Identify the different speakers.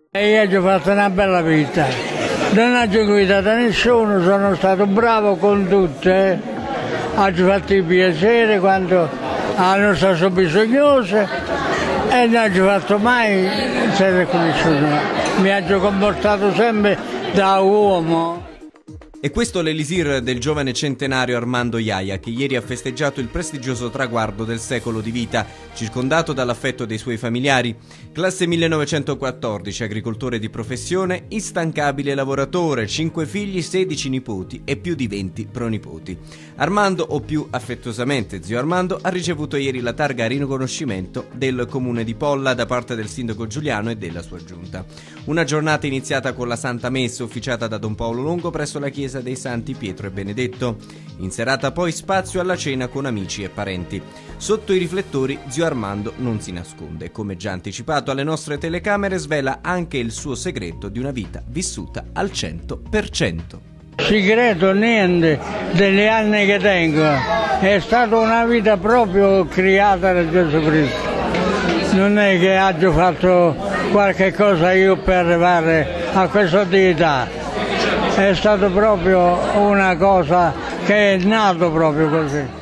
Speaker 1: Io ho fatto una bella vita, non ho guidato nessuno, sono stato bravo con tutte, ho fatto il piacere quando hanno stato bisognosi e non ho fatto mai essere con nessuno, mi ho comportato sempre da uomo.
Speaker 2: E questo l'elisir del giovane centenario Armando Iaia, che ieri ha festeggiato il prestigioso traguardo del secolo di vita, circondato dall'affetto dei suoi familiari. Classe 1914, agricoltore di professione, instancabile lavoratore, 5 figli, 16 nipoti e più di 20 pronipoti. Armando, o più affettuosamente zio Armando, ha ricevuto ieri la targa a riconoscimento del comune di Polla da parte del sindaco Giuliano e della sua giunta. Una giornata iniziata con la Santa Messa officiata da Don Paolo Longo presso la chiesa dei Santi Pietro e Benedetto. In serata poi spazio alla cena con amici e parenti. Sotto i riflettori zio Armando non si nasconde. Come già anticipato alle nostre telecamere, svela anche il suo segreto di una vita vissuta al 100%.
Speaker 1: Segreto niente, degli anni che tengo, è stata una vita proprio creata da Gesù Cristo. Non è che abbia fatto qualche cosa io per arrivare a questa dignità, è stato proprio una cosa che è nato proprio così.